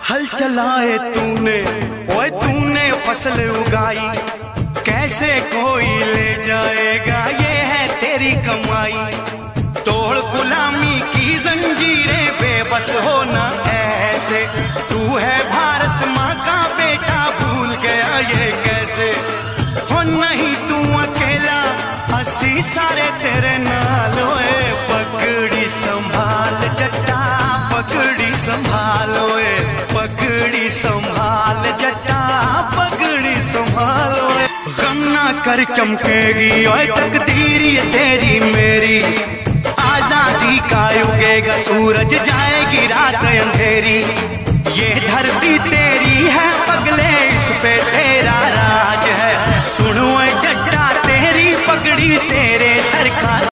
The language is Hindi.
हल चलाए तूने, ओए तूने फसल उगाई, कैसे कोई ले जाएगा, ये है तेरी कमाई। तोड़ गुलामी की जंजीरें, बेबस होना ऐसे, तू है भारत माँ का बेटा, भूल गया ये कैसे। हो नहीं तू अकेला, हंसी सारे तेरे नाल, ओए पगड़ी संभाल जट्टा, पगड़ी संभाल, ओए पगड़ी संभाल जट्टा, पगड़ी संभाल। गम ना कर चमकेगी ओए तकदीर ये तेरी मेरी, आजादी का उगेगा सूरज, जाएगी रात अंधेरी। ये धरती तेरी है पगले, इस पे तेरा राज है, सुनो जट्टा तेरी पगड़ी तेरे सर का